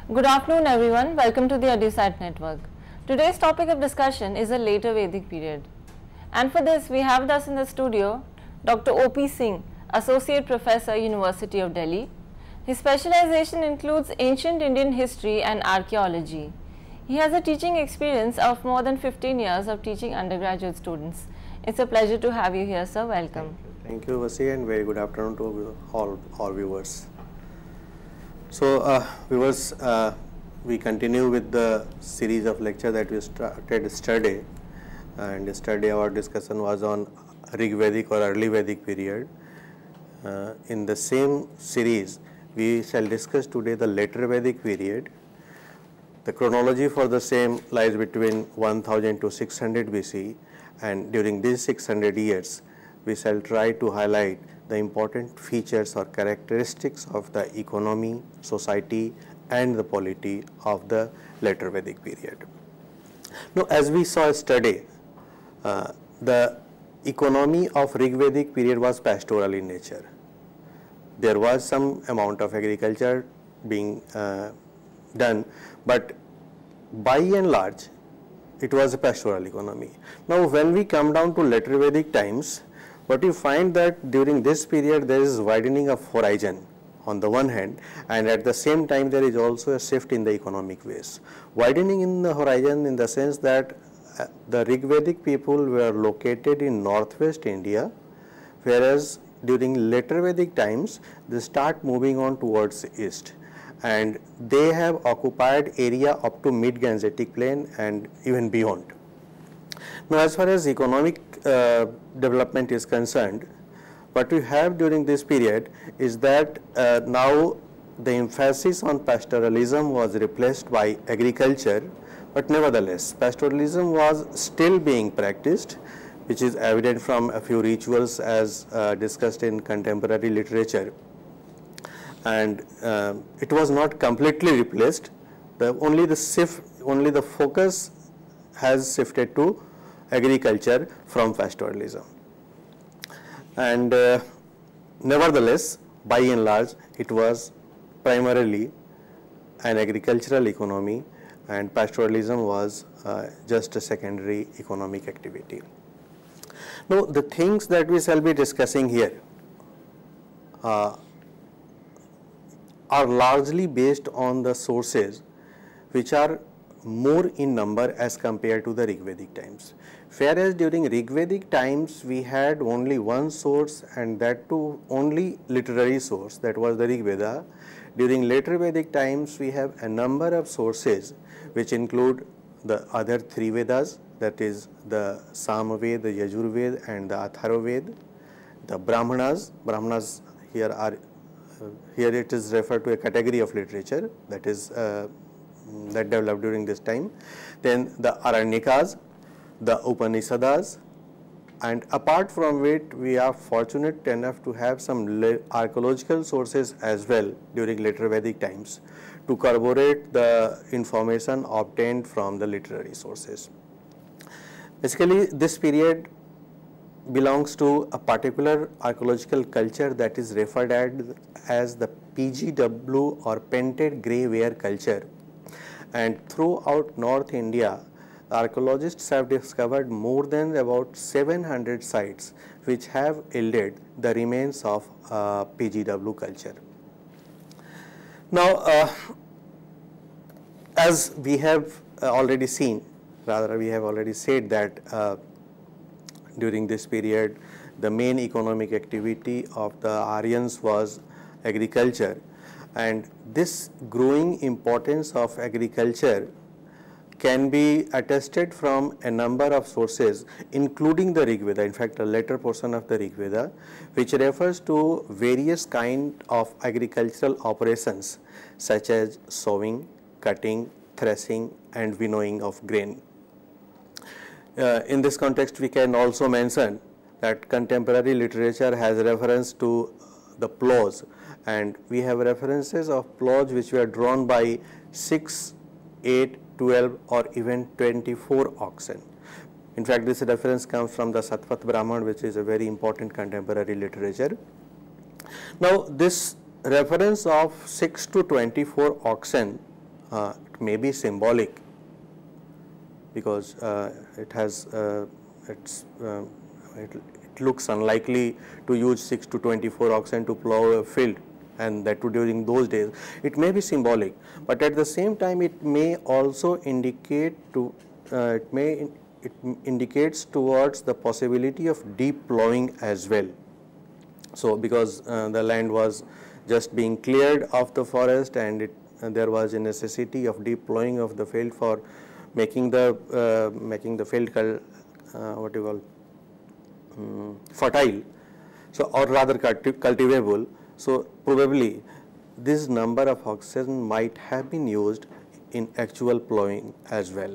Good afternoon everyone, welcome to the EduSat Network. Today's topic of discussion is the later Vedic period. And for this we have with us in the studio Dr. O.P. Singh, Associate Professor, University of Delhi. His specialization includes ancient Indian history and archaeology. He has a teaching experience of more than 15 years of teaching undergraduate students. It's a pleasure to have you here, sir. Welcome. Thank you, Vasi, and very good afternoon to all viewers. So, viewers, we continue with the series of lecture that we started yesterday, and yesterday our discussion was on Rig Vedic or early Vedic period. In the same series, we shall discuss today the later Vedic period. The chronology for the same lies between 1000 to 600 BC, and during these 600 years, we shall try to highlight the important features or characteristics of the economy, society and the polity of the later Vedic period. Now, as we saw yesterday, the economy of Rig Vedic period was pastoral in nature. There was some amount of agriculture being done, but by and large it was a pastoral economy. Now, when we come down to later Vedic times, but you find that during this period there is widening of horizon on the one hand, and at the same time there is also a shift in the economic ways. Widening in the horizon in the sense that the Rig Vedic people were located in northwest India, whereas during later Vedic times they start moving on towards east, and they have occupied area up to mid-Gangetic plain and even beyond. Now, as far as economic development is concerned, what we have during this period is that now the emphasis on pastoralism was replaced by agriculture, but nevertheless pastoralism was still being practiced, which is evident from a few rituals as discussed in contemporary literature, and it was not completely replaced. Only the focus has shifted to agriculture from pastoralism, and nevertheless by and large it was primarily an agricultural economy, and pastoralism was just a secondary economic activity. Now, the things that we shall be discussing here are largely based on the sources which are more in number as compared to the Rig Vedic times. Whereas during Rig Vedic times we had only one source, and that too only literary source, that was the Rig Veda. During later Vedic times we have a number of sources which include the other three Vedas, that is the Sama Veda, the Yajur Veda and the Atharva Veda. The Brahmanas here it is referred to a category of literature that is that developed during this time. Then the Aranyakas, the Upanishads, and apart from it we are fortunate enough to have some archaeological sources as well during later Vedic times to corroborate the information obtained from the literary sources. Basically, this period belongs to a particular archaeological culture that is referred as the PGW or painted grey ware culture, and throughout North India archaeologists have discovered more than about 700 sites which have yielded the remains of PGW culture. Now, as we have already seen, rather we have already said that during this period the main economic activity of the Aryans was agriculture, and this growing importance of agriculture can be attested from a number of sources, including the Rig Veda, in fact a later portion of the Rig Veda, which refers to various kind of agricultural operations such as sowing, cutting, threshing and winnowing of grain. In this context we can also mention that contemporary literature has reference to the plows, and we have references of plows which were drawn by 6, 8, 12 or even 24 oxen. In fact, this reference comes from the Satpat Brahman, which is a very important contemporary literature. Now, this reference of 6 to 24 oxen it may be symbolic, because it looks unlikely to use 6 to 24 oxen to plow a field, and that too during those days. It may be symbolic, but at the same time it may also indicate to it indicates towards the possibility of deep plowing as well. So because the land was just being cleared of the forest, and there was a necessity of deep plowing of the field for making the field fertile, so or rather cultivable. So probably this number of oxen might have been used in actual plowing as well.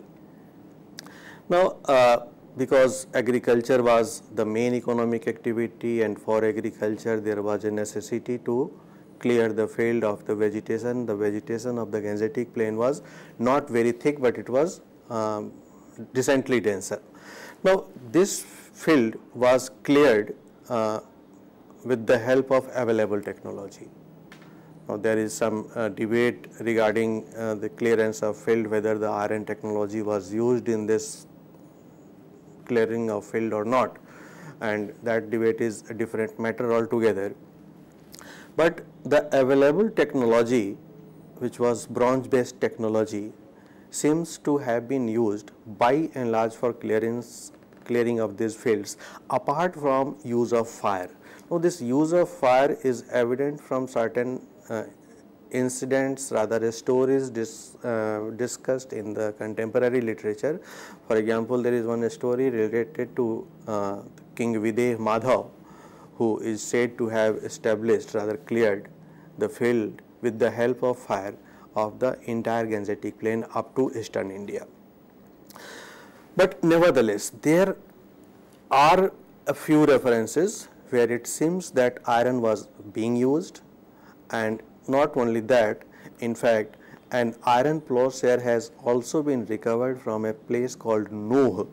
Now, because agriculture was the main economic activity, and for agriculture there was a necessity to clear the field of the vegetation. The vegetation of the Gangetic plain was not very thick, but it was decently denser. Now, this field was cleared with the help of available technology. Now, there is some debate regarding the clearance of field, whether the iron technology was used in this clearing of field or not, and that debate is a different matter altogether. But the available technology, which was bronze based technology, seems to have been used by and large for clearing of these fields, apart from use of fire. Now, this use of fire is evident from certain incidents, rather stories discussed in the contemporary literature. For example, there is one story related to King Videha Madhav, who is said to have established, rather cleared the field with the help of fire of the entire Gangetic plain up to eastern India. But nevertheless, there are a few references where it seems that iron was being used, and not only that, in fact, an iron plowshare has also been recovered from a place called Nuh.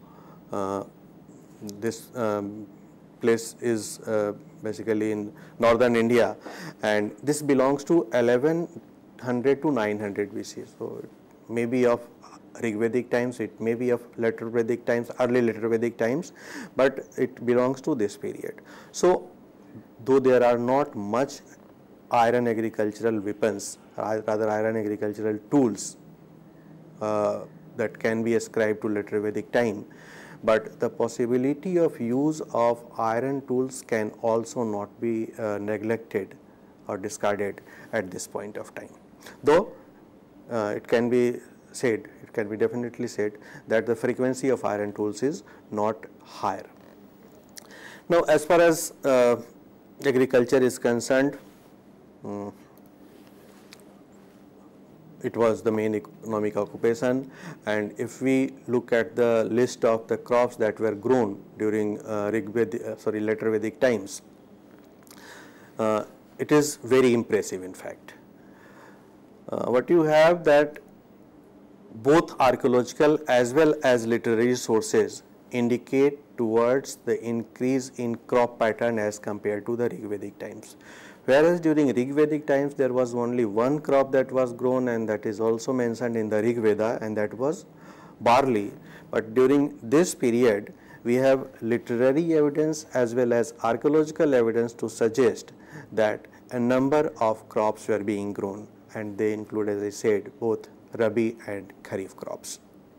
This place is basically in northern India, and this belongs to 1100 to 900 BC. So, it may be of Rig Vedic times, it may be of Later Vedic times, early Later Vedic times, but it belongs to this period. So, though there are not much iron agricultural weapons, rather iron agricultural tools that can be ascribed to Later Vedic time, but the possibility of use of iron tools can also not be neglected or discarded at this point of time. Though it can be said, it can be definitely said that the frequency of iron tools is not higher. Now, as far as agriculture is concerned, it was the main economic occupation, and if we look at the list of the crops that were grown during Later Vedic times, it is very impressive. In fact, what you have that both archaeological as well as literary sources indicate towards the increase in crop pattern as compared to the Rig Vedic times. Whereas during Rig Vedic times there was only one crop that was grown, and that is also mentioned in the Rig Veda, and that was barley. But during this period we have literary evidence as well as archaeological evidence to suggest that a number of crops were being grown, and they include, as I said, both Rabi and Kharif crops.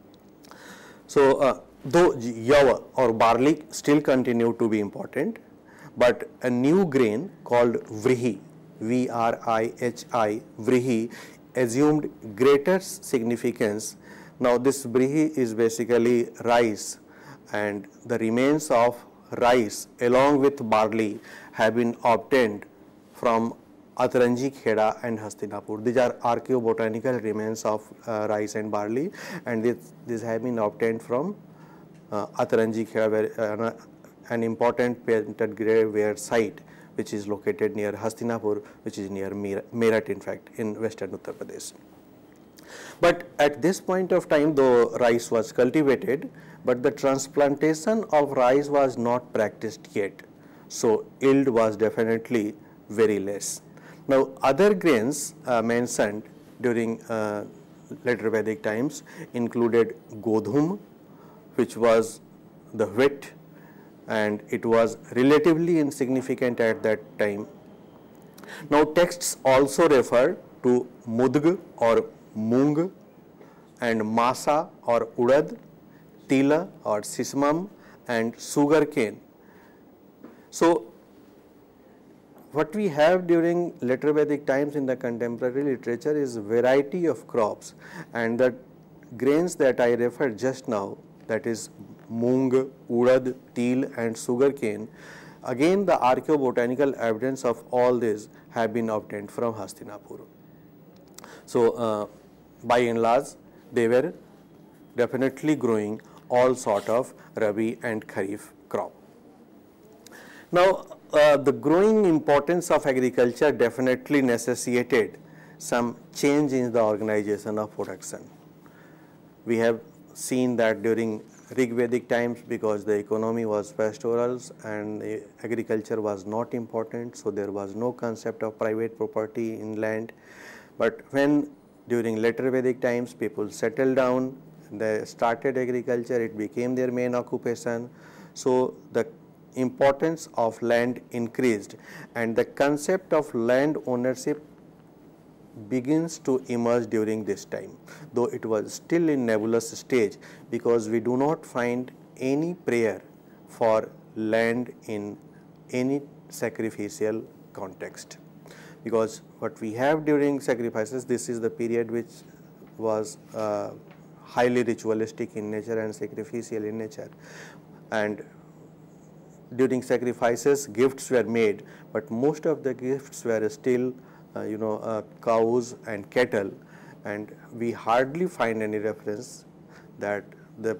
So, though yavar or barley still continued to be important, but a new grain called vrihi, V-R-I-H-I, vrihi, assumed greater significance. Now, this vrihi is basically rice, and the remains of rice along with barley have been obtained from Ataranji Kheda and Hastinapur. These are archaeobotanical remains of rice and barley, and these have been obtained from Ataranji Kheda, where an important painted graveware site which is located near Hastinapur, which is near Meerut, in fact, in western Uttar Pradesh. But at this point of time, though rice was cultivated, but the transplantation of rice was not practiced yet. So, yield was definitely very less. Now, other grains mentioned during later Vedic times included Godhum, which was the wheat, and it was relatively insignificant at that time. Now texts also refer to Mudg or Mung, and Masa or Urad, Tila or Sismam, and sugar cane. So what we have during later Vedic times in the contemporary literature is variety of crops, and the grains that I referred just now, that is Mung, Urad, Til and sugarcane, again the archaeobotanical evidence of all this have been obtained from Hastinapur. So by and large they were definitely growing all sort of Rabi and Kharif crop. Now the growing importance of agriculture definitely necessitated some change in the organization of production. We have seen that during Rig Vedic times, because the economy was pastoral and agriculture was not important, so there was no concept of private property in land. But when during later Vedic times people settled down, they started agriculture, it became their main occupation, so the importance of land increased and the concept of land ownership begins to emerge during this time, though it was still in nebulous stage, because we do not find any prayer for land in any sacrificial context. Because what we have during sacrifices, this is the period which was highly ritualistic in nature and sacrificial in nature, and during sacrifices gifts were made, but most of the gifts were still cows and cattle, and we hardly find any reference that the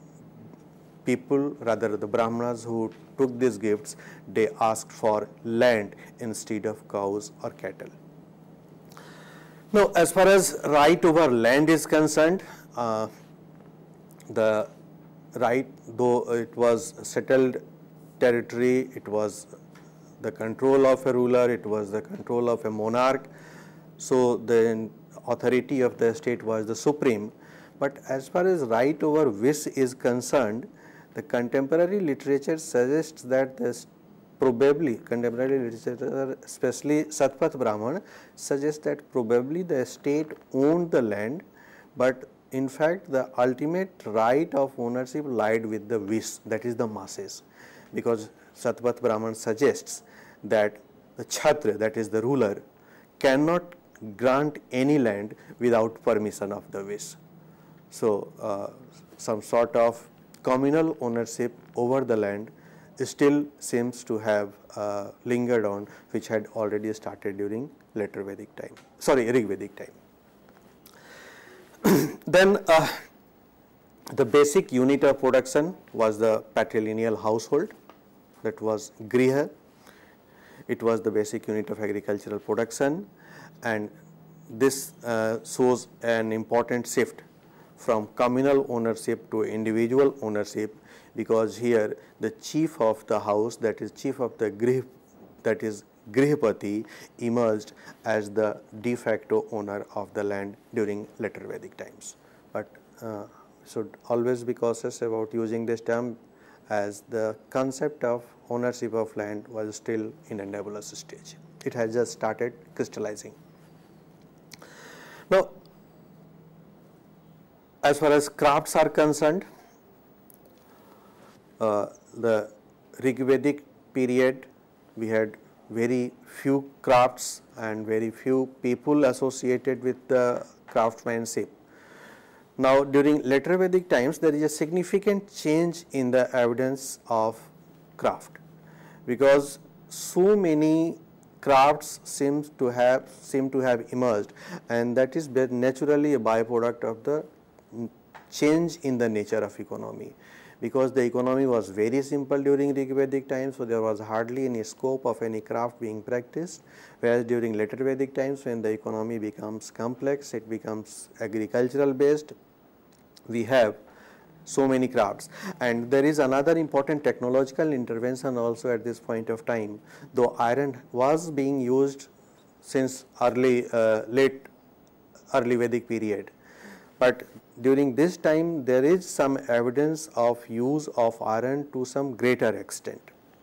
people, rather the Brahmanas who took these gifts, they asked for land instead of cows or cattle. Now as far as right over land is concerned, the right, though it was settled territory, it was the control of a ruler, it was the control of a monarch, so the authority of the state was the supreme. But as far as right over wish is concerned, the contemporary literature suggests that this probably, contemporary literature, especially Satpat Brahman, suggests that probably the state owned the land, but in fact the ultimate right of ownership lied with the wish, that is the masses, because Satpat Brahman suggests that the Chhatra, that is the ruler, cannot grant any land without permission of the wish. So some sort of communal ownership over the land still seems to have lingered on, which had already started during later Vedic time, Rig Vedic time. Then the basic unit of production was the patrilineal household, that was Griha. It was the basic unit of agricultural production, and this shows an important shift from communal ownership to individual ownership, because here the chief of the house, that is chief of the Grih, that is Grihpati, emerged as the de facto owner of the land during later Vedic times. But should always be cautious about using this term, as the concept of ownership of land was still in a nebulous stage. It has just started crystallizing. Now, as far as crafts are concerned, the Rig Vedic period, we had very few crafts and very few people associated with the craftsmanship. Now during later Vedic times, there is a significant change in the evidence of craft, because so many crafts seem to have emerged, and that is naturally a byproduct of the change in the nature of economy. Because the economy was very simple during Rig Vedic times, so there was hardly any scope of any craft being practiced, whereas during later Vedic times, when the economy becomes complex, it becomes agricultural based, we have so many crafts. And there is another important technological intervention also at this point of time. Though iron was being used since late early Vedic period. But during this time there is some evidence of use of iron to some greater extent,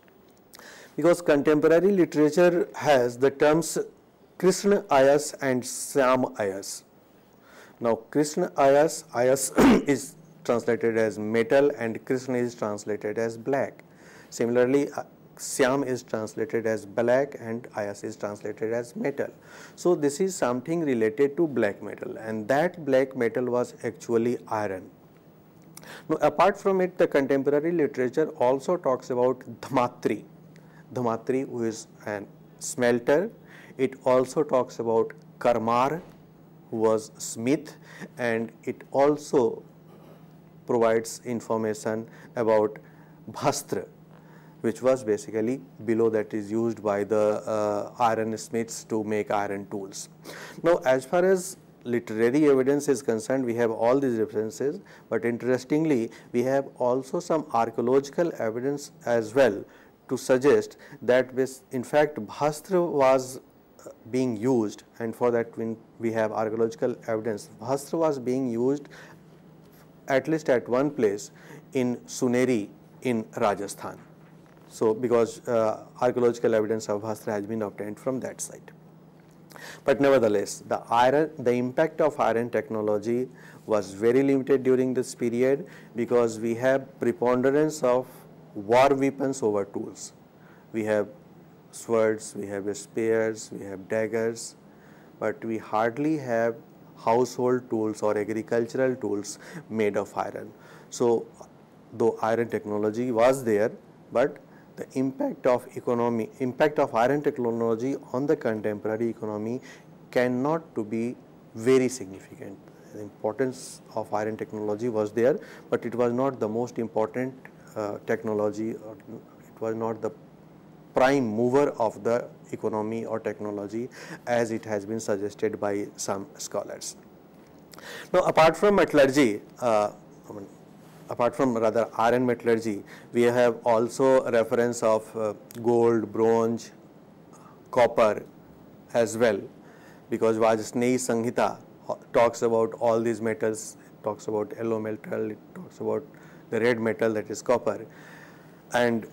because contemporary literature has the terms Krishna Ayas and Syam Ayas. Now Krishna Ayas, Ayas is translated as metal and Krishna is translated as black. Similarly, Syam is translated as black and Ayas is translated as metal. So this is something related to black metal, and that black metal was actually iron. Now apart from it, the contemporary literature also talks about Dhamatri. Dhamatri, who is an smelter. It also talks about Karmar, who was smith, and it also provides information about Bhastra, which was basically below that is used by the iron smiths to make iron tools. Now as far as literary evidence is concerned, we have all these references, but interestingly we have also some archaeological evidence as well to suggest that this, in fact, Bhastra was being used, and for that we have archaeological evidence. Bhastra was being used at least at one place in Suneri in Rajasthan. So because archaeological evidence of Bhastra has been obtained from that site. But nevertheless, the impact of iron technology was very limited during this period, because we have preponderance of war weapons over tools. We have swords, we have spears, we have daggers, but we hardly have household tools or agricultural tools made of iron. So though iron technology was there, but the impact of iron technology on the contemporary economy cannot to be very significant. The importance of iron technology was there, but it was not the most important technology, or it was not the prime mover of the economy or technology as it has been suggested by some scholars. Now apart from metallurgy, apart from rather iron metallurgy, we have also reference of gold, bronze, copper as well, because Vajasneyi Sanghita talks about all these metals. It talks about yellow metal, it talks about the red metal, that is copper, and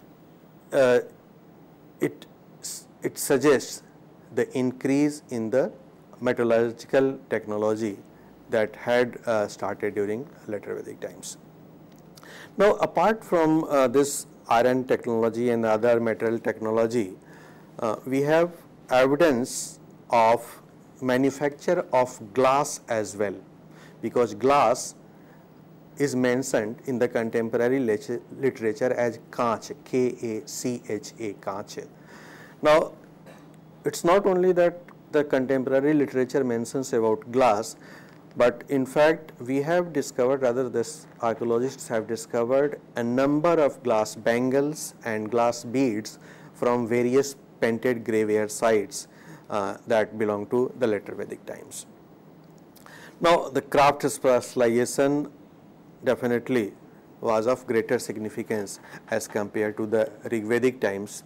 it suggests the increase in the metallurgical technology that had started during later Vedic times. Now apart from this iron technology and other metal technology, we have evidence of manufacture of glass as well, because glass is mentioned in the contemporary literature as Kaach, K-A-C-H-A, Kaach. Now it's not only that the contemporary literature mentions about glass, but in fact we have discovered, rather this archaeologists have discovered a number of glass bangles and glass beads from various painted graveyard sites that belong to the later Vedic times. Now the craft specialization definitely was of greater significance as compared to the Rigvedic times.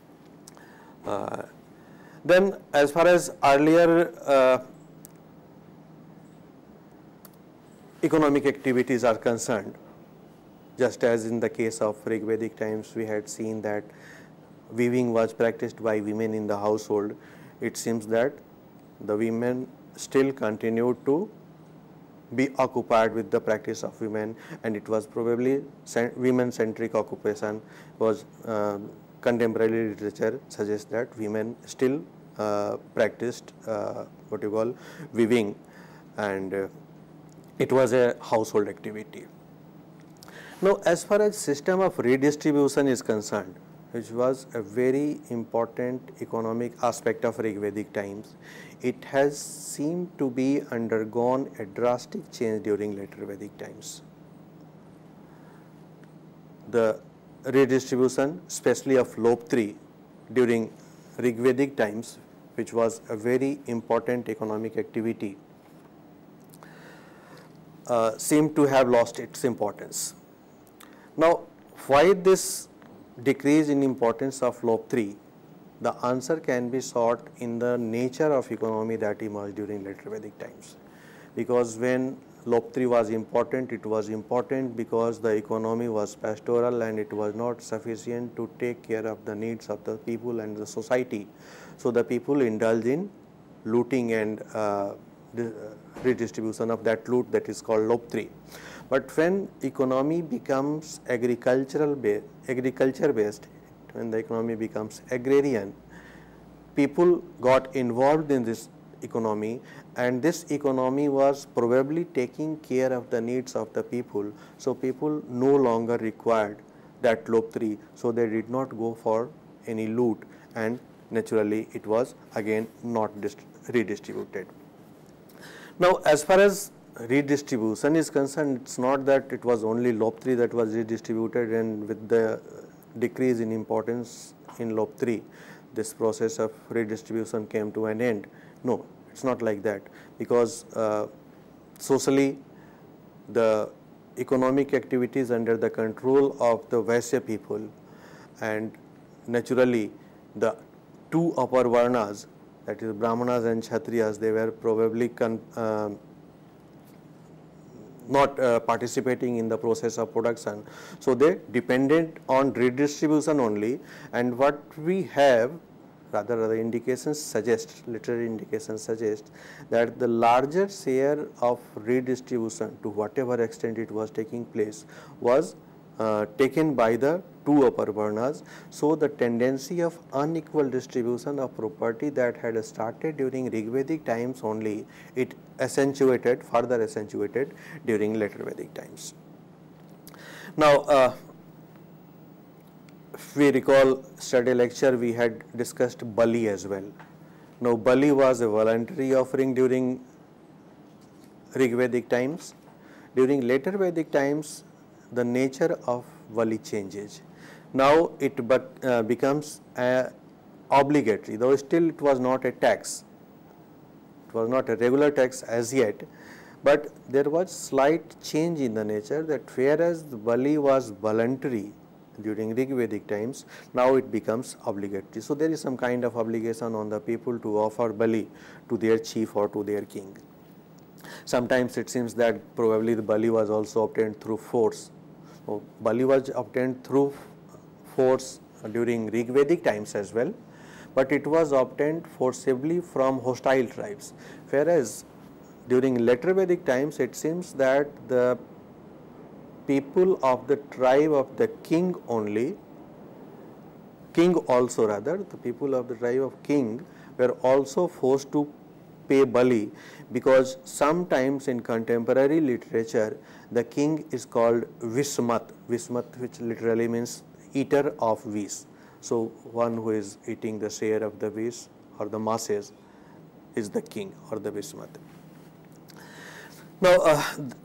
Then as far as earlier economic activities are concerned, just as in the case of Rigvedic times we had seen that weaving was practiced by women in the household, it seems that the women still continued to be occupied with the practice of women, and it was probably women-centric occupation. Was contemporary literature suggests that women still practiced what you call weaving, and it was a household activity. Now as far as system of redistribution is concerned, which was a very important economic aspect of Rigvedic times, it has seemed to be undergone a drastic change during later Vedic times. The redistribution, especially of Loptri during Rigvedic times, which was a very important economic activity, seemed to have lost its importance. Now why this decrease in importance of Loptri? The answer can be sought in the nature of economy that emerged during later Vedic times, because when Lop3 was important, it was important because the economy was pastoral and it was not sufficient to take care of the needs of the people and the society. So the people indulge in looting and redistribution of that loot, that is called Lop3. But when economy becomes agriculture based, when the economy becomes agrarian, people got involved in this economy, and this economy was probably taking care of the needs of the people. So people no longer required that Lop3, so they did not go for any loot, and naturally it was again not redistributed. Now, as far as redistribution is concerned, it's not that it was only Lop3 that was redistributed, and with the decrease in importance in Lop3, this process of redistribution came to an end. No, it's not like that, because socially the economic activities under the control of the Vaishya people, and naturally the two upper varnas, that is Brahmanas and Kshatriyas, they were probably not participating in the process of production. So they depended on redistribution only, and what we have, rather the indications suggest, literary indications suggest that the larger share of redistribution, to whatever extent it was taking place, was taken by the two upper varnas. So the tendency of unequal distribution of property that had started during Rigvedic times only, it accentuated, further accentuated during later Vedic times. Now, if we recall study lecture, we had discussed Bali as well. Now, Bali was a voluntary offering during Rigvedic times. During later Vedic times, the nature of Bali changes. Now it becomes obligatory, though still it was not a tax. It was not a regular tax as yet, but there was slight change in the nature, that whereas the Bali was voluntary during Rigvedic times, now it becomes obligatory. So there is some kind of obligation on the people to offer Bali to their chief or to their king. Sometimes it seems that probably the Bali was also obtained through force. So Bali was obtained through force during Rigvedic times as well, but it was obtained forcibly from hostile tribes, whereas during later Vedic times it seems that the people of the tribe of the king also, the people of the tribe of king were also forced to pay Bali, because sometimes in contemporary literature the king is called Vismat, which literally means eater of vis. So one who is eating the share of the vis or the masses is the king or the Vismat. Now,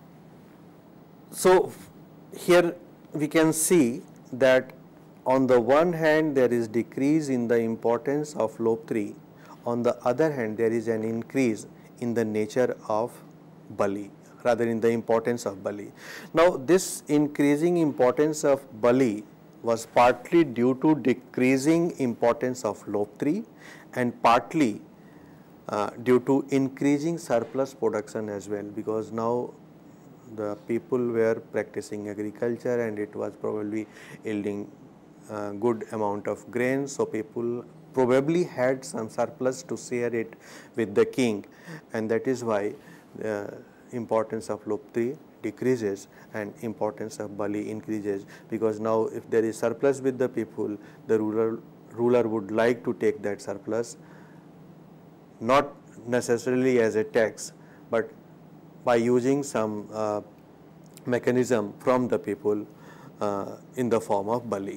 so here we can see that on the one hand there is decrease in the importance of Lop3, on the other hand there is an increase in the nature of Bali, rather in the importance of Bali. Now this increasing importance of Bali was partly due to decreasing importance of Lop3 and partly due to increasing surplus production as well, because now the people were practicing agriculture and it was probably yielding good amount of grain. So people probably had some surplus to share it with the king, and that is why the importance of Lop3 decreases and importance of Bali increases, because now if there is surplus with the people, the ruler would like to take that surplus, not necessarily as a tax, but by using some mechanism from the people in the form of Bali.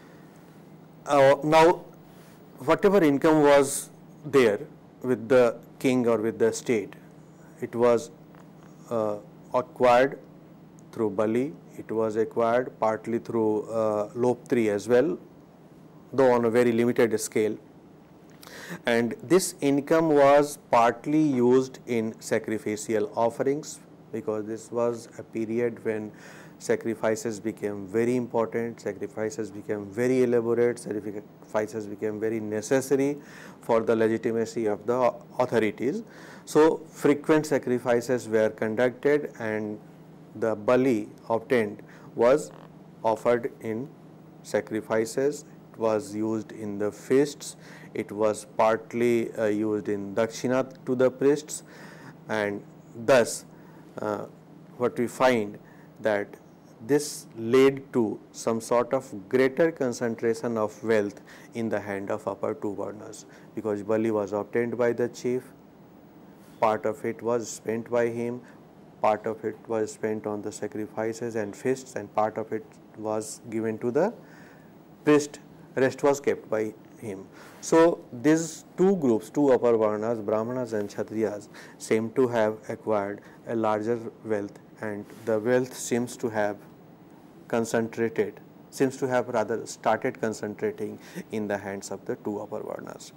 Now, whatever income was there with the king or with the state, it was acquired through Bali, it was acquired partly through Lop3 as well, though on a very limited scale. And this income was partly used in sacrificial offerings, because this was a period when sacrifices became very important, sacrifices became very elaborate, sacrifices became very necessary for the legitimacy of the authorities. So, frequent sacrifices were conducted and the bali obtained was offered in sacrifices, it was used in the feasts, it was partly used in dakshina to the priests, and thus what we find that this led to some sort of greater concentration of wealth in the hand of upper two varnas, because bali was obtained by the chief, part of it was spent by him, part of it was spent on the sacrifices and feasts, and part of it was given to the priest, rest was kept by him. So, these two groups, two upper varnas, brahmanas and kshatriyas, seem to have acquired a larger wealth, and the wealth seems to have concentrated, seems to have rather started concentrating in the hands of the two upper varnas.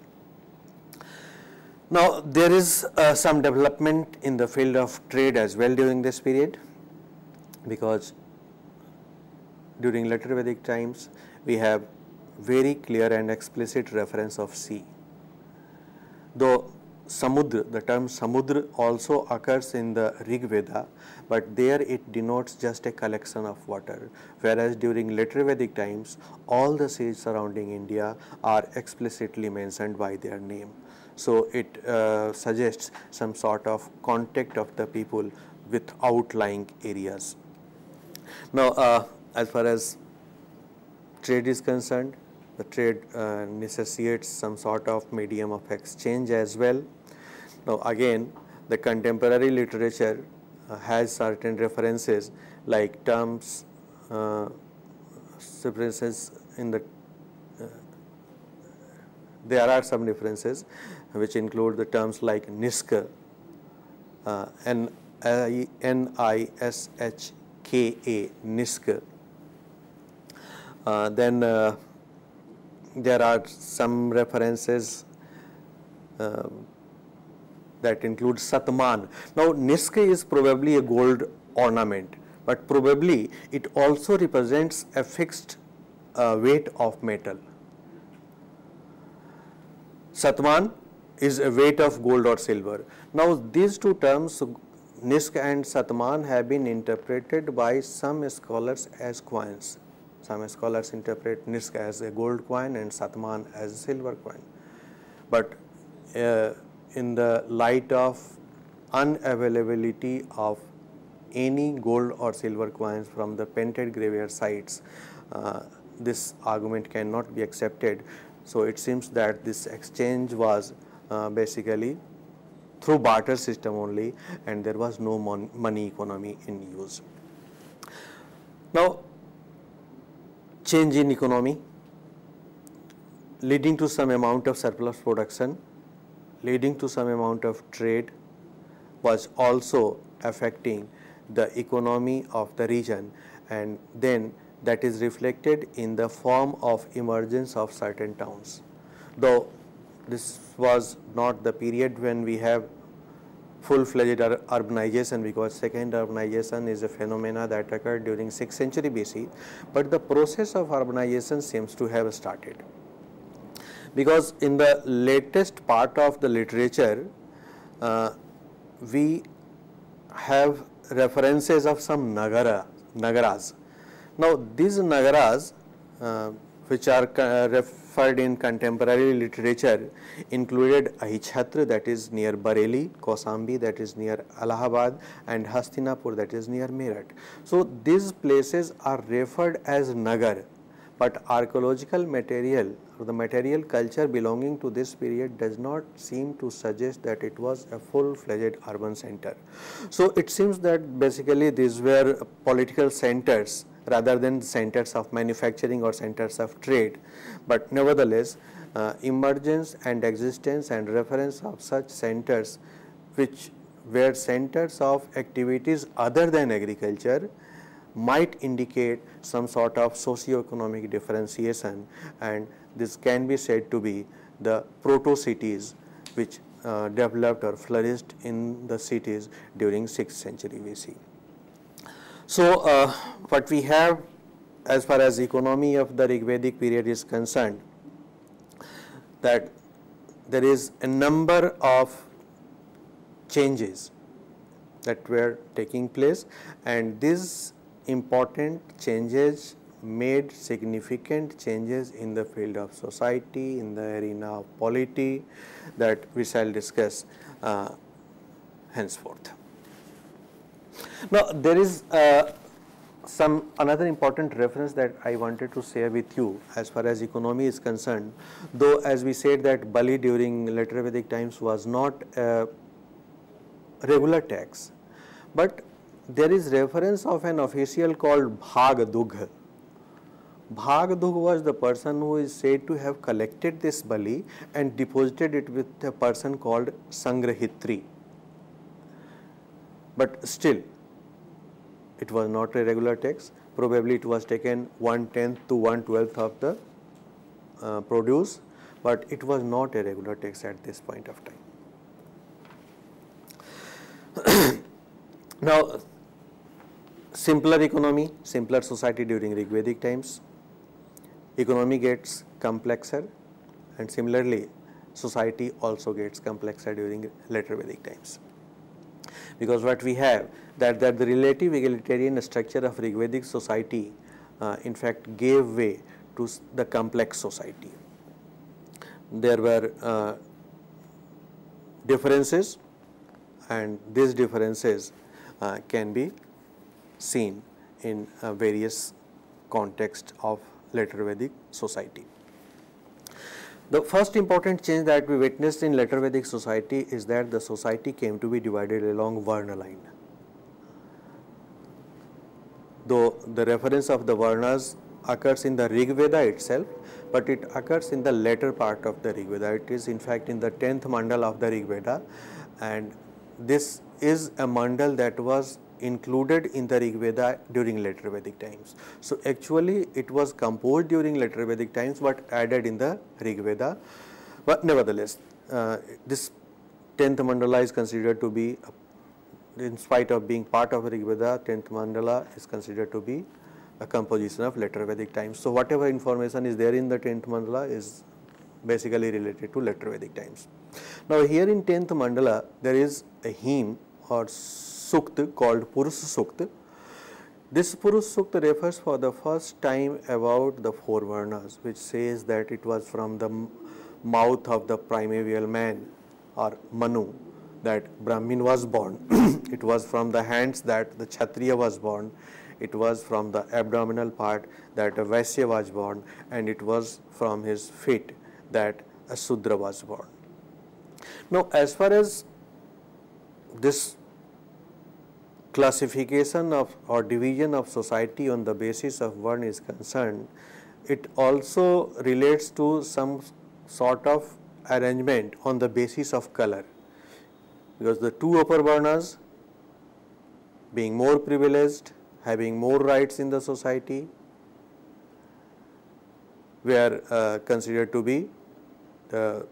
Now, there is some development in the field of trade as well during this period, because during later Vedic times we have very clear and explicit reference of sea. Though samudra, the term samudra also occurs in the Rig Veda, but there it denotes just a collection of water, whereas during later Vedic times all the seas surrounding India are explicitly mentioned by their name. So, it suggests some sort of contact of the people with outlying areas. Now, as far as trade is concerned, the trade necessitates some sort of medium of exchange as well. Now, again, the contemporary literature has certain references like terms, references in the there are some differences which include the terms like niska, N-I-S-H-K-A, niska. Then there are some references that include satman. Now, niska is probably a gold ornament, but probably it also represents a fixed weight of metal. Satman is a weight of gold or silver. Now, these two terms, niska and satman, have been interpreted by some scholars as coins. Some scholars interpret niska as a gold coin and satman as a silver coin. But in the light of unavailability of any gold or silver coins from the painted graveyard sites, this argument cannot be accepted. So, it seems that this exchange was basically through barter system only, and there was no money economy in use. Now, change in economy leading to some amount of surplus production, leading to some amount of trade, was also affecting the economy of the region, and then that is reflected in the form of emergence of certain towns. Though this was not the period when we have full-fledged urbanization, because second urbanization is a phenomena that occurred during 6th century BC, but the process of urbanization seems to have started. Because in the latest part of the literature, we have references of some nagaras. Now, these nagaras, which are referred in contemporary literature, included Ahichhatra, that is near Bareilly, Kausambi, that is near Allahabad, and Hastinapur, that is near Meerut. So, these places are referred as nagar, but archaeological material or the material culture belonging to this period does not seem to suggest that it was a full-fledged urban center. So, it seems that basically these were political centers rather than centers of manufacturing or centers of trade, but nevertheless emergence and existence and reference of such centers, which were centers of activities other than agriculture, might indicate some sort of socio-economic differentiation, and this can be said to be the proto-cities which developed or flourished in the cities during 6th century BC. So, what we have as far as economy of the Rig Vedic period is concerned, that there is a number of changes that were taking place, and these important changes made significant changes in the field of society, in the arena of polity, that we shall discuss henceforth. Now, there is another important reference that I wanted to share with you as far as economy is concerned, though as we said that Bali during later Vedic times was not a regular tax, but there is reference of an official called Bhagdugh. Bhagdugh was the person who is said to have collected this Bali and deposited it with a person called Sangrahitri. But still, it was not a regular tax. Probably it was taken 1/10 to 1/12 of the produce, but it was not a regular tax at this point of time. Now, simpler economy, simpler society during Rig Vedic times. Economy gets complexer, and similarly, society also gets complexer during later Vedic times. Because what we have that the relative egalitarian structure of Rig Vedic society in fact gave way to the complex society. There were differences, and these differences can be seen in various contexts of later Vedic society. The first important change that we witnessed in later Vedic society is that the society came to be divided along Varna line. Though the reference of the Varnas occurs in the Rig Veda itself, but it occurs in the later part of the Rig Veda. It is in fact in the 10th mandal of the Rig Veda, and this is a mandal that was included in the Rig Veda during later Vedic times. So, actually it was composed during later Vedic times, but added in the Rig Veda. But nevertheless, this 10th mandala is considered to be, in spite of being part of Rig Veda, 10th mandala is considered to be a composition of later Vedic times. So, whatever information is there in the 10th mandala is basically related to later Vedic times. Now, here in 10th mandala there is a hymn or Sukta called Purush Sukta. This Purush Sukta refers for the first time about the four Varnas, which says that it was from the mouth of the primordial man or Manu that Brahmin was born. It was from the hands that the Kshatriya was born. It was from the abdominal part that a Vaishya was born, and it was from his feet that a Sudra was born. Now, as far as this classification of or division of society on the basis of Varna is concerned, it also relates to some sort of arrangement on the basis of color, because the two upper Varnas being more privileged, having more rights in the society, were considered to be the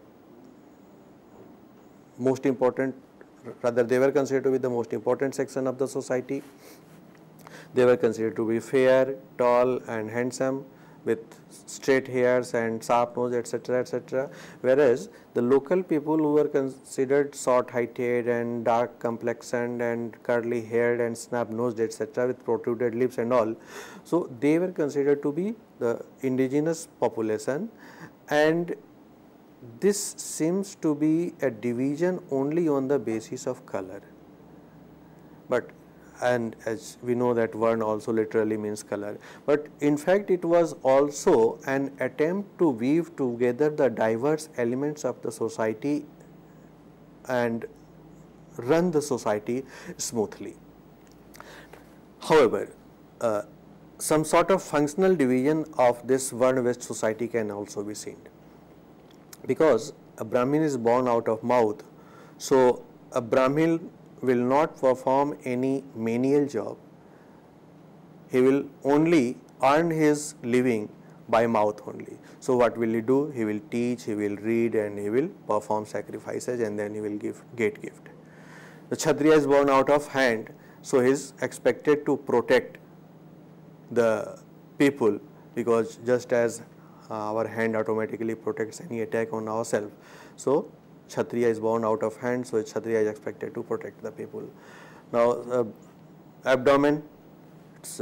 most important, rather they were considered to be the most important section of the society. They were considered to be fair, tall and handsome, with straight hairs and sharp nose, etc., etc. Whereas the local people who were considered short-heighted and dark complexioned and curly haired and snub-nosed, etc., with protruded lips and all, so they were considered to be the indigenous population, and this seems to be a division only on the basis of color. But and as we know that Varna also literally means color, but in fact it was also an attempt to weave together the diverse elements of the society and run the society smoothly. However, some sort of functional division of this Varna-based society can also be seen, because a Brahmin is born out of mouth, so a Brahmin will not perform any menial job. He will only earn his living by mouth only. So what will he do? He will teach, he will read, and he will perform sacrifices, and then he will get gift. The Kshatriya is born out of hand, So he is expected to protect the people, because just as our hand automatically protects any attack on ourselves, so Kshatriya is born out of hand, so Kshatriya is expected to protect the people. Now abdomen, it's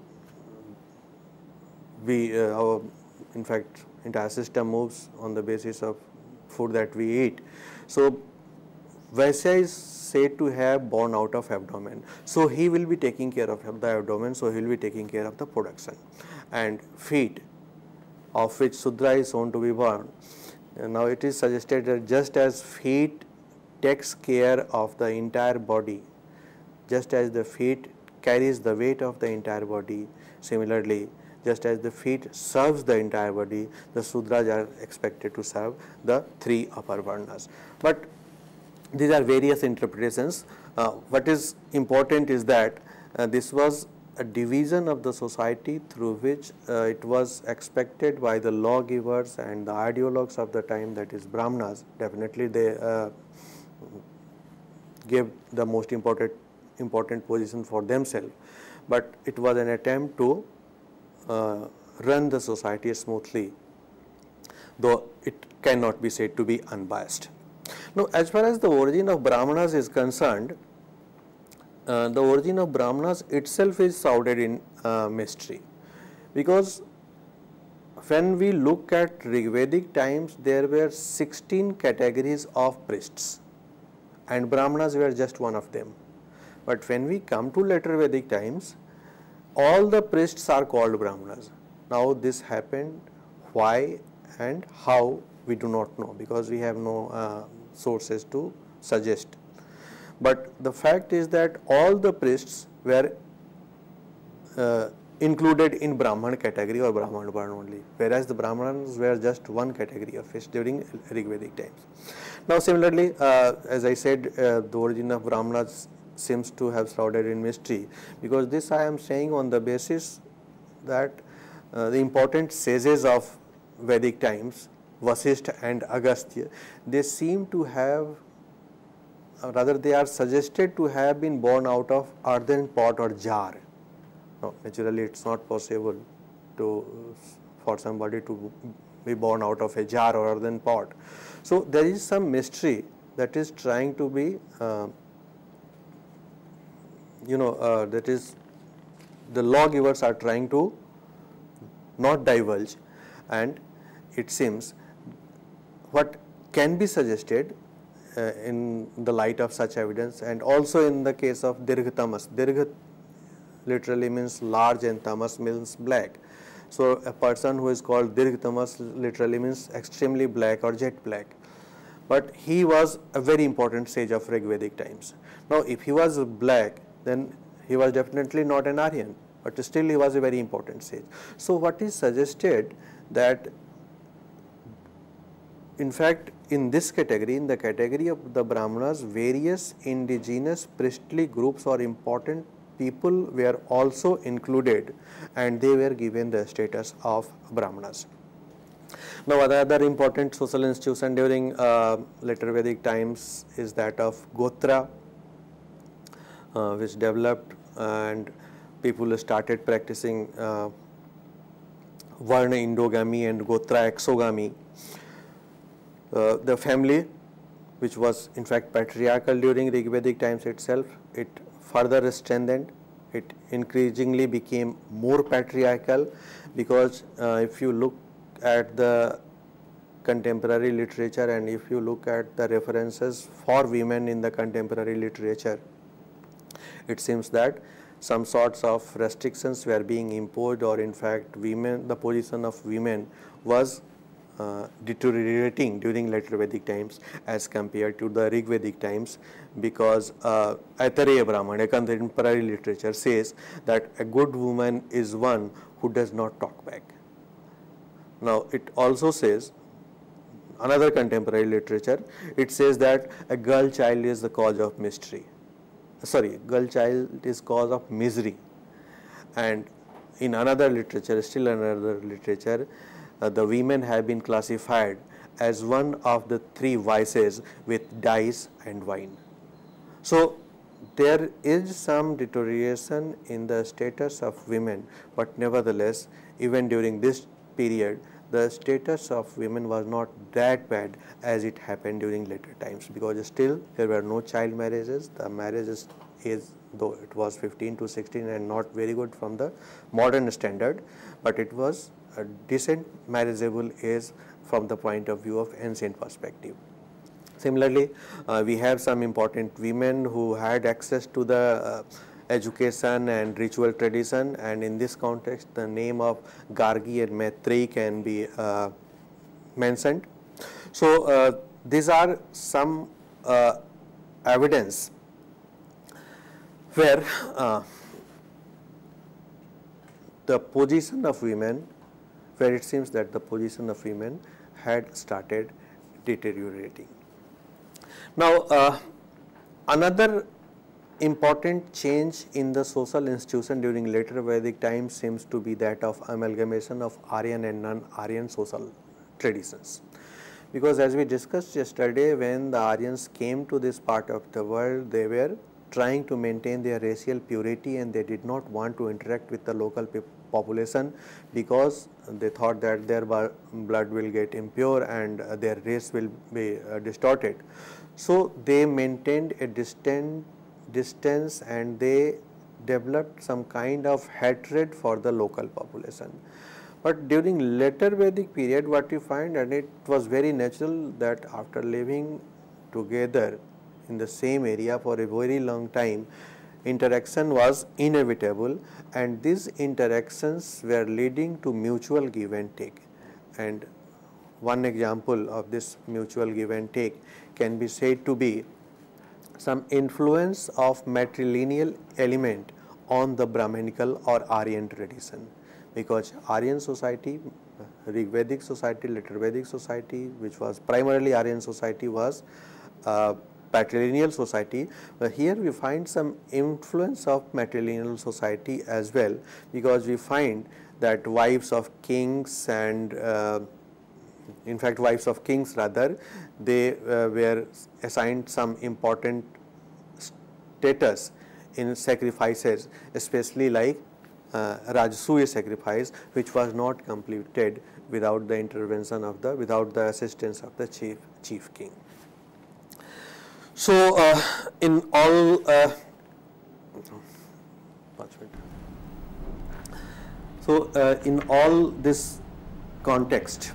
our in fact entire system moves on the basis of food that we eat. So Vaisya is said to have born out of abdomen, so he will be taking care of the abdomen, so he will be taking care of the production. And feet, of which Sudra is shown to be born. Now it is suggested that just as feet takes care of the entire body, just as the feet carries the weight of the entire body, similarly just as the feet serves the entire body, the Sudras are expected to serve the three upper varnas. But these are various interpretations. What is important is that this was a division of the society through which it was expected by the lawgivers and the ideologues of the time, that is Brahmanas. Definitely they gave the most important position for themselves, but it was an attempt to run the society smoothly, though it cannot be said to be unbiased. Now, as far as the origin of Brahmanas is concerned, the origin of Brahmanas itself is shrouded in mystery, because when we look at Rigvedic times, there were 16 categories of priests and Brahmanas were just one of them. But when we come to later Vedic times, all the priests are called Brahmanas. Now this happened, why and how we do not know, because we have no sources to suggest. But the fact is that all the priests were included in Brahman category or Brahman Varna only, whereas the Brahmanas were just one category of fish during Rigvedic times. Now similarly, as I said, the origin of Brahmanas seems to have shrouded in mystery, because this I am saying on the basis that the important sages of Vedic times, Vasishtha and Agastya, they seem to have, rather they are suggested to have been born out of earthen pot or jar. No, naturally it is not possible for somebody to be born out of a jar or earthen pot. So there is some mystery that is trying to be that is the lawgivers are trying to not divulge, and it seems what can be suggested in the light of such evidence, and also in the case of Dirgha Tamas. Dirgha literally means large and Tamas means black. So a person who is called Dirgha Tamas literally means extremely black or jet black. But he was a very important sage of Rigvedic times. Now if he was black, then he was definitely not an Aryan, but still he was a very important sage. So what is suggested that in fact in this category, in the category of the Brahmanas, various indigenous priestly groups or important people were also included, and they were given the status of Brahmanas. Now another important social institution during later Vedic times is that of Gotra, which developed, and people started practicing Varna endogamy and Gotra exogamy. The family, which was in fact patriarchal during Rigvedic times itself, it further strengthened, it increasingly became more patriarchal, because if you look at the contemporary literature and if you look at the references for women in the contemporary literature, it seems that some sorts of restrictions were being imposed, or in fact women, the position of women was deteriorating during later Vedic times as compared to the Rigvedic times, because Aitareya Brahman, a contemporary literature, says that a good woman is one who does not talk back. Now it also says, another contemporary literature, it says that a girl child is the cause of mystery. Sorry, girl child is cause of misery. And in another literature, still another literature, the women have been classified as one of the three vices with dice and wine. So there is some deterioration in the status of women, but nevertheless, even during this period, the status of women was not that bad as it happened during later times, because still there were no child marriages. The marriages is, though it was 15 to 16 and not very good from the modern standard, but it was a decent marriageable age from the point of view of ancient perspective. Similarly, we have some important women who had access to the education and ritual tradition, and in this context the name of Gargi and Maitreyi can be mentioned. So, these are some evidence where the position of women, where it seems that the position of women had started deteriorating. Now, another important change in the social institution during later Vedic times seems to be that of amalgamation of Aryan and non-Aryan social traditions. Because as we discussed yesterday, when the Aryans came to this part of the world, they were trying to maintain their racial purity, and they did not want to interact with the local population, because they thought that their blood will get impure and their race will be distorted. So, they maintained a distance and they developed some kind of hatred for the local population. But during later Vedic period, what you find, and it was very natural, that after living together in the same area for a very long time, interaction was inevitable, and these interactions were leading to mutual give and take. And one example of this mutual give and take can be said to be some influence of matrilineal element on the Brahmanical or Aryan tradition, because Aryan society, Rig Vedic society, Later Vedic society, which was primarily Aryan society, was patrilineal society. But here we find some influence of matrilineal society as well, because we find that wives of kings and in fact wives of kings rather, they were assigned some important status in sacrifices, especially like Rajasuya sacrifice, which was not completed without the intervention of the, without the assistance of the chief king. So, in all in all this context,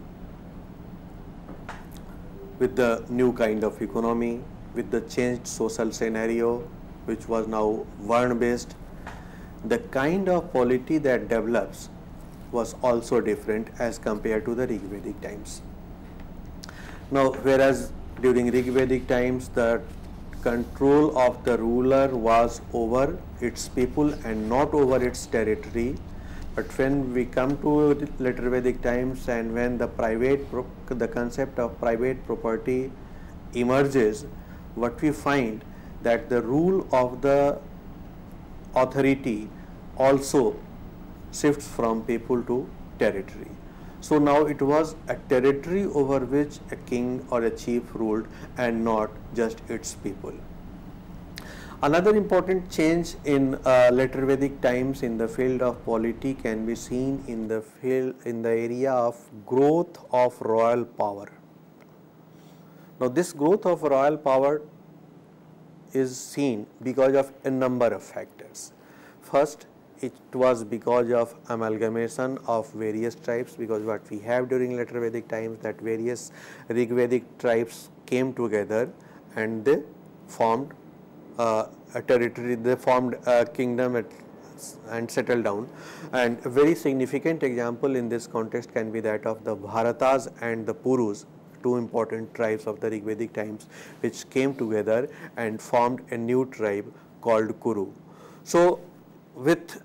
with the new kind of economy, with the changed social scenario, which was now Varna based, the kind of polity that develops was also different as compared to the Rig Vedic times. Now, whereas during Rig Vedic times the control of the ruler was over its people and not over its territory, but when we come to Later Vedic times and when the concept of private property emerges, what we find that the rule of the authority also shifts from people to territory. So now it was a territory over which a king or a chief ruled and not just its people. Another important change in Later Vedic times in the field of polity can be seen in the area of growth of royal power. Now, this growth of royal power is seen because of a number of factors. First, it was because of amalgamation of various tribes, because what we have during Later Vedic times, that various Rig Vedic tribes came together and they formed a territory, they formed a kingdom and settled down. And a very significant example in this context can be that of the Bharatas and the Purus, two important tribes of the Rig Vedic times, which came together and formed a new tribe called Kuru. So, with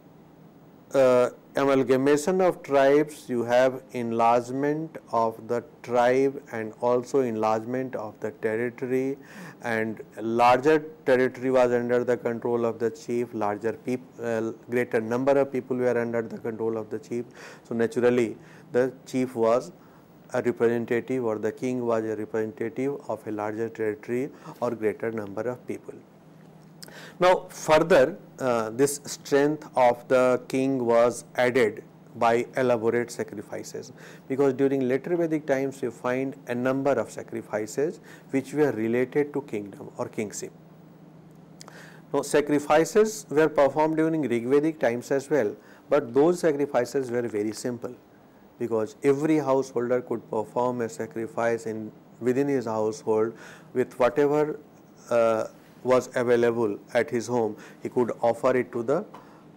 amalgamation of tribes, you have enlargement of the tribe and also enlargement of the territory, and larger territory was under the control of the chief, greater number of people were under the control of the chief. So, naturally the chief was a representative, or the king was a representative of a larger territory or greater number of people. Now further, this strength of the king was added by elaborate sacrifices, because during later Vedic times you find a number of sacrifices which were related to kingdom or kingship. Now sacrifices were performed during Rig Vedic times as well, but those sacrifices were very simple, because every householder could perform a sacrifice within his household with whatever was available at his home. He could offer it to the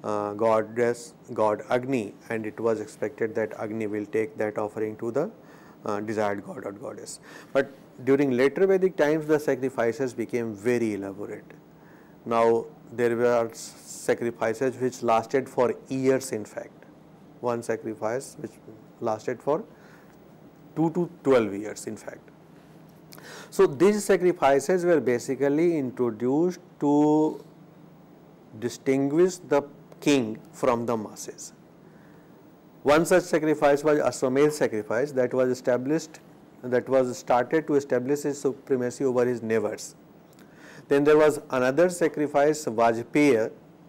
god Agni, and it was expected that Agni will take that offering to the desired god or goddess. But during later Vedic times the sacrifices became very elaborate. Now there were sacrifices which lasted for years. In fact, one sacrifice which lasted for 2 to 12 years in fact. So these sacrifices were basically introduced to distinguish the king from the masses. One such sacrifice was Ashwamedh sacrifice that was started to establish his supremacy over his neighbors. Then there was another sacrifice, Vajpaya,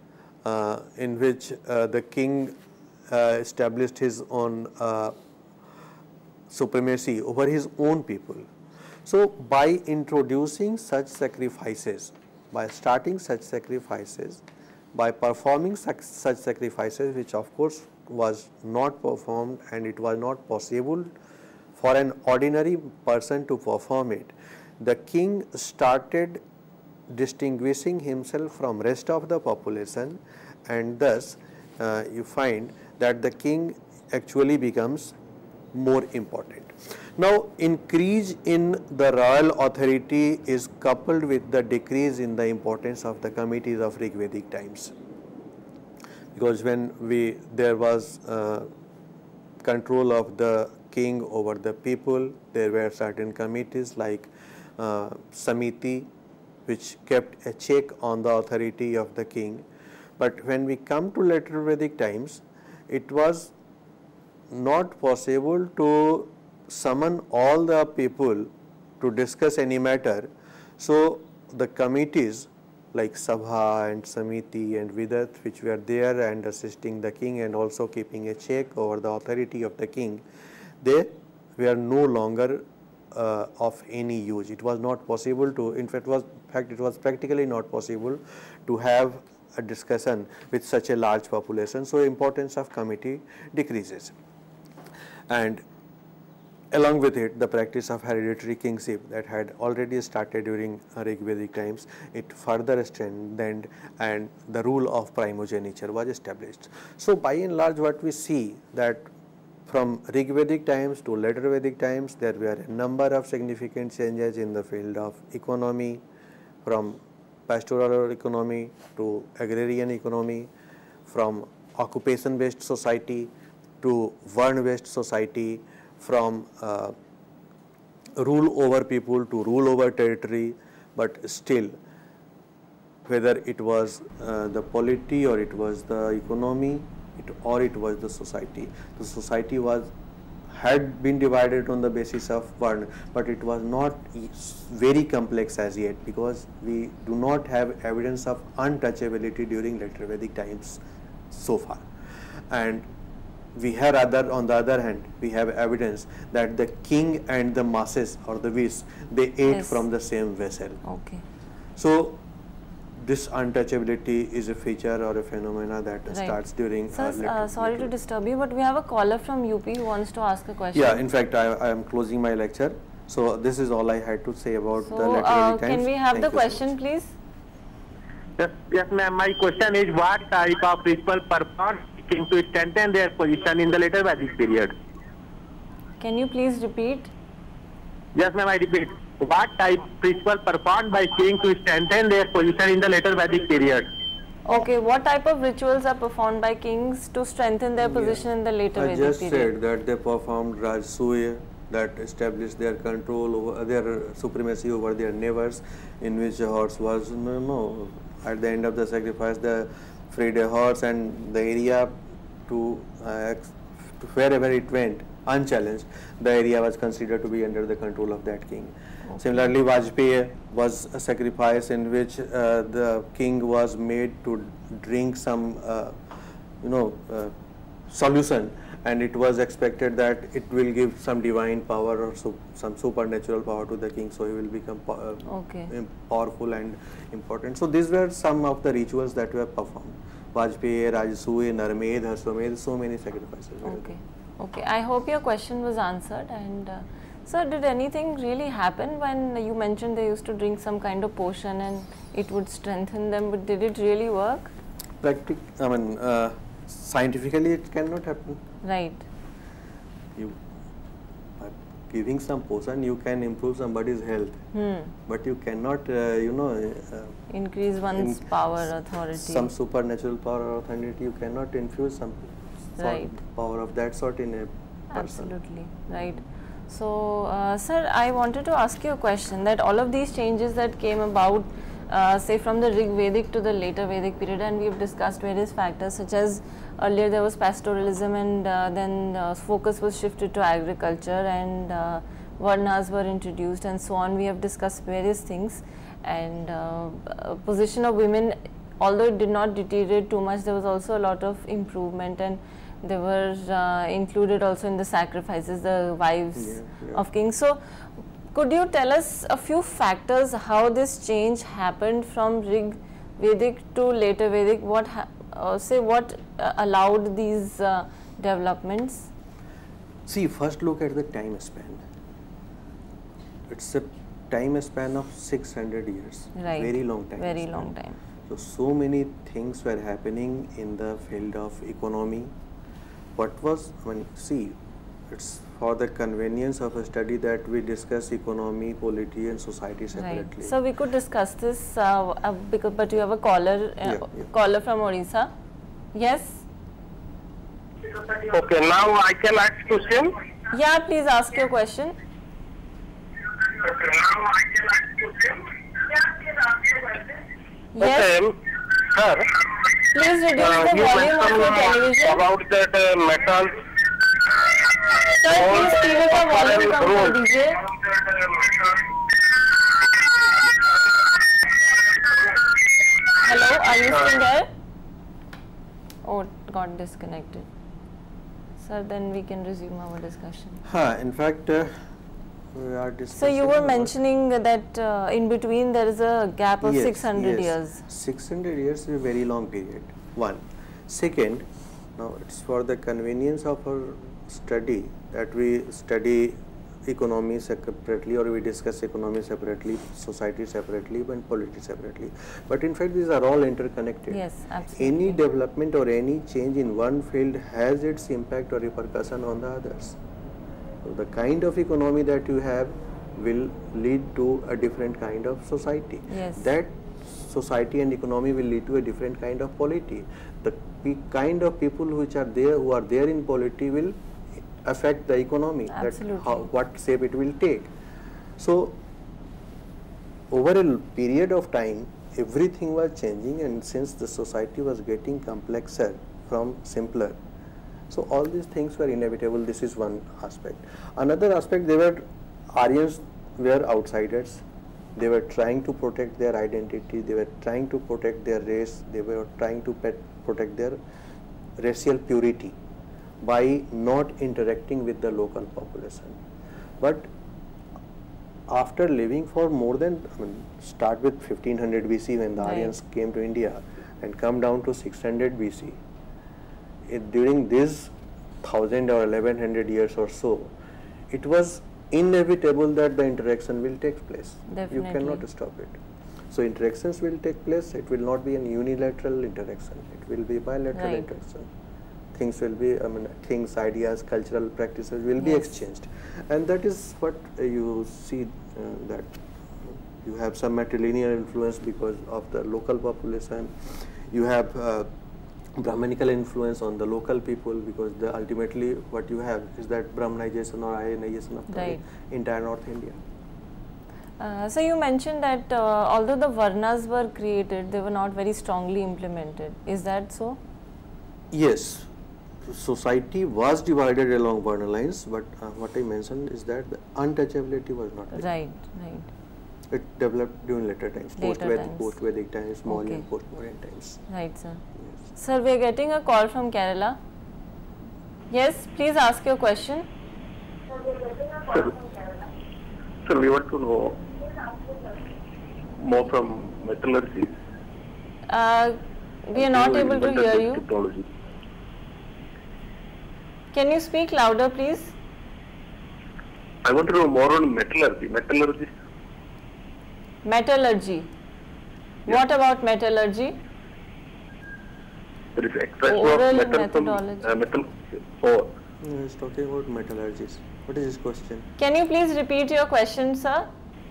in which the king established his own supremacy over his own people. So by introducing such sacrifices, by starting such sacrifices, by performing such sacrifices, which of course was not performed and it was not possible for an ordinary person to perform it, the king started distinguishing himself from rest of the population, and thus you find that the king actually becomes more important. Now increase in the royal authority is coupled with the decrease in the importance of the committees of Rig Vedic times, because when there was control of the king over the people, there were certain committees like Samiti, which kept a check on the authority of the king. But when we come to later Vedic times, it was not possible to summon all the people to discuss any matter. So the committees like Sabha and Samiti and Vidat, which were there and assisting the king and also keeping a check over the authority of the king, they were no longer of any use. It was not possible to, in fact it was practically not possible to have a discussion with such a large population. So importance of committee decreases, and along with it the practice of hereditary kingship that had already started during Rig Vedic times, it further strengthened and the rule of primogeniture was established. So by and large what we see that from Rig Vedic times to later Vedic times, there were a number of significant changes in the field of economy, from pastoral economy to agrarian economy, from occupation based society to Varna based society, from rule over people to rule over territory. But still, whether it was the polity or it was the economy or it was the society had been divided on the basis of Varna, but it was not very complex as yet, because we do not have evidence of untouchability during later Vedic times so far. And we have on the other hand, we have evidence that the king and the masses or the Vis, they ate from the same vessel. Okay. So this untouchability is a feature or a phenomena that starts during. Sir, sorry to disturb you, but we have a caller from UP who wants to ask a question. Yeah, in fact, I am closing my lecture. So this is all I had to say about the later Vedic times. Can we have the question, please? Yes, ma'am. My question is, what type of ritual performed king to strengthen their position in the later Vedic period? Can you please repeat? Yes, ma'am. I repeat. What type of ritual performed by king to strengthen their position in the later Vedic period? Okay, what type of rituals are performed by kings to strengthen their position in the later Vedic period? I just said that they performed Rajasuya, that established their control over their supremacy over their neighbors, in which a horse was at the end of the sacrifice the freed a horse, and the area to wherever it went unchallenged, the area was considered to be under the control of that king. Similarly, Vajpayee was a sacrifice in which the king was made to drink some, solution, and it was expected that it will give some divine power or some supernatural power to the king, so he will become powerful and important. So these were some of the rituals that were performed. Vajpayee, Rajasuya, Narmed, Harswamed, so many sacrifices. Okay. I hope your question was answered. And sir, did anything really happen when you mentioned they used to drink some kind of potion and it would strengthen them? But did it really work? Scientifically, it cannot happen. Right. By giving some potion, you can improve somebody's health, but you cannot, increase one's power, authority. Some supernatural power or authority, you cannot infuse some power of that sort in a person. Absolutely, right. So, sir, I wanted to ask you a question, that all of these changes that came about, say from the Rig Vedic to the later Vedic period, and we have discussed various factors such as earlier there was pastoralism, and then focus was shifted to agriculture, and Varnas were introduced, and so on. We have discussed various things, and position of women, although it did not deteriorate too much, there was also a lot of improvement, and they were included also in the sacrifices, the wives of kings. So, could you tell us a few factors how this change happened from Rig Vedic to later Vedic? What allowed these developments? See, first look at the time span. It's a time span of 600 years. Right. Very long time. Very long time. So many things were happening in the field of economy. It's for the convenience of a study that we discuss economy, polity and society separately. Right. So we could discuss this, but you have a caller, caller from Odisha. Yes? Okay, now I can ask question. Yeah, please ask your question. Okay, now I can ask question. Yes. Okay, sir. Please reduce the volume of your television. About that metal. Sir, please keep it the volume from the DJ. Hello, are you still there? Oh, it got disconnected. Sir, then we can resume our discussion. In fact, we are discussing. So you were mentioning that in between there is a gap of 600 years. 600 years is a very long period. One. Second, now it's for the convenience of our study that we study economy separately, or we discuss economy separately, society separately, and polity separately. But in fact, these are all interconnected. Yes, absolutely. Any development or any change in one field has its impact or repercussion on the others. So the kind of economy that you have will lead to a different kind of society. Yes. That society and economy will lead to a different kind of polity. The kind of people which are there, who are there in polity, will affect the economy. Absolutely. That what shape it will take. So over a period of time, everything was changing, and since the society was getting complexer from simpler, so all these things were inevitable. This is one aspect. Another aspect, Aryans were outsiders. They were trying to protect their identity. They were trying to protect their race. They were trying to protect their racial purity by not interacting with the local population. But after living for more than, start with 1500 BC when the Aryans came to India and come down to 600 BC. During this 1000 or 1100 years or so, it was inevitable that the interaction will take place. Definitely. You cannot stop it. So interactions will take place. It will not be an unilateral interaction. It will be bilateral interaction. Things will be, things, ideas, cultural practices will be exchanged. And that is what you see, that you have some matrilineal influence because of the local population. You have Brahmanical influence on the local people, because ultimately what you have is that Brahmanization or Aryanization of the entire North India. So you mentioned that although the Varnas were created, they were not very strongly implemented. Is that so? Yes. society was divided along Varna lines, but what I mentioned is that the untouchability was not there. Right, right. It developed during later times, post-Vedic times, Mauryan and post-Mauryan times. Right, sir. Yes. Sir, we are getting a call from Kerala. Yes, please ask your question. Sir, we want to know more from metallurgy. We are not able to hear you. Technology. Can you speak louder, please? I want to know more on metallurgy. Metallurgy. Metallurgy. Yeah. What about metallurgy? There is extraction Oral of metal methodology. from metal ore. He's talking about metallurgies. What is his question? Can you please repeat your question, sir?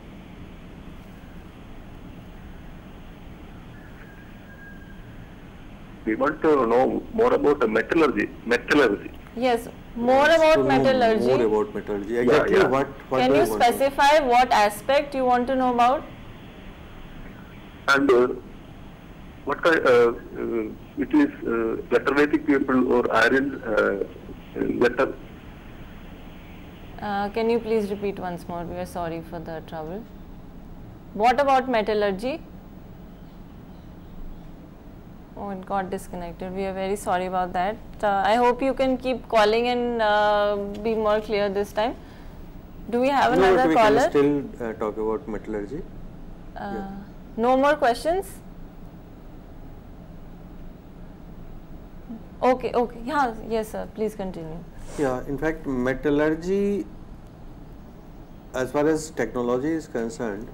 We want to know more about the metallurgy. Metallurgy. Yes, more about metallurgy. More about metallurgy. Exactly yeah. what Can do you want to know? specify what aspect you want to know about? And what kind? It is Later Vedic people or iron metal. Can you please repeat once more? We are sorry for the trouble. What about metallurgy? Oh, it got disconnected. We are very sorry about that. I hope you can keep calling and be more clear this time. Do we have No, another but caller? we can still talk about metallurgy. No more questions? Okay, okay. Yeah, yes, sir. Please continue. Yeah, in fact, metallurgy, as far as technology is concerned,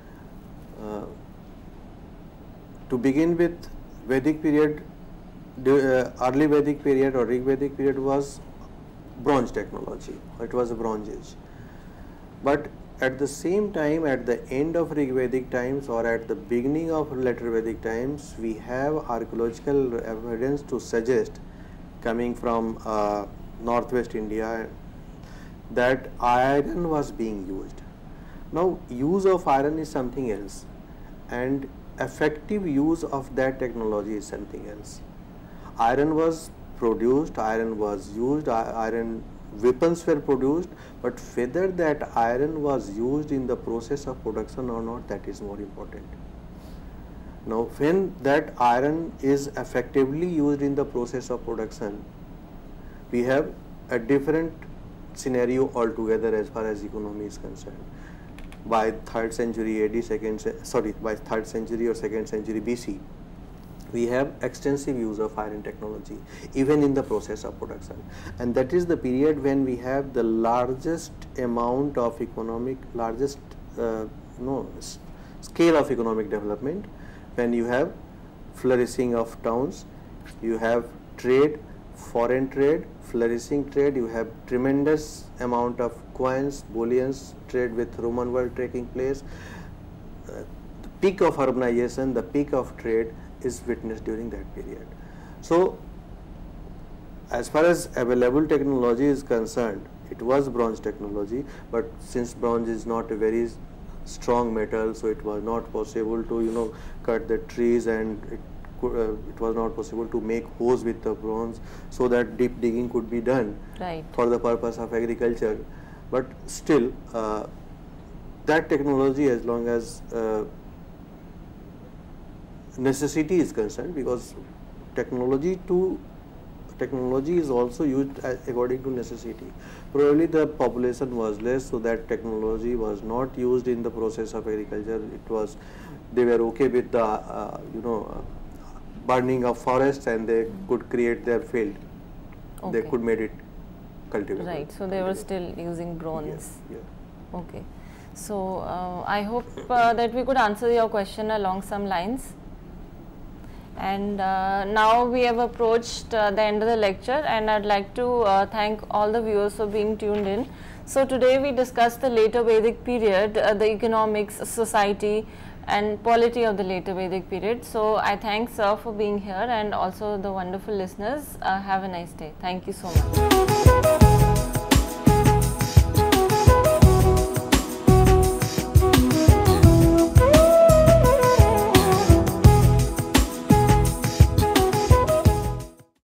to begin with, Vedic period, early Vedic period or Rig Vedic period was bronze technology. It was a bronze age. But at the same time, at the end of Rig Vedic times or at the beginning of Later Vedic times, we have archaeological evidence to suggest, coming from northwest India, that iron was being used. Now, use of iron is something else, and effective use of that technology is something else. Iron was produced, iron was used, iron weapons were produced, but whether that iron was used in the process of production or not, that is more important. Now, when that iron is effectively used in the process of production, we have a different scenario altogether as far as economy is concerned. By 3rd century AD, by 3rd century or 2nd century BC, we have extensive use of iron technology, even in the process of production. And that is the period when we have the largest amount of scale of economic development, when you have flourishing of towns, you have trade, foreign trade, flourishing trade, you have tremendous amount of coins, bullions, trade with Roman world taking place. The peak of urbanization, the peak of trade is witnessed during that period. So, as far as available technology is concerned, it was bronze technology, but since bronze is not a very strong metal, so it was not possible to cut the trees, and it was not possible to make hose with the bronze so that deep digging could be done for the purpose of agriculture. But still, that technology, as long as necessity is concerned, because technology is also used according to necessity. Probably the population was less, so that technology was not used in the process of agriculture. They were okay with the burning of forests, and they could create their field. Okay. They could make it cultivable. Right, so they were still using bronze. Yeah. Okay. So, I hope that we could answer your question along some lines. And now we have approached the end of the lecture, and I'd like to thank all the viewers for being tuned in. So today we discussed the later Vedic period, the economics, society and polity of the later Vedic period. So I thank sir for being here, and also the wonderful listeners. Have a nice day. Thank you so much.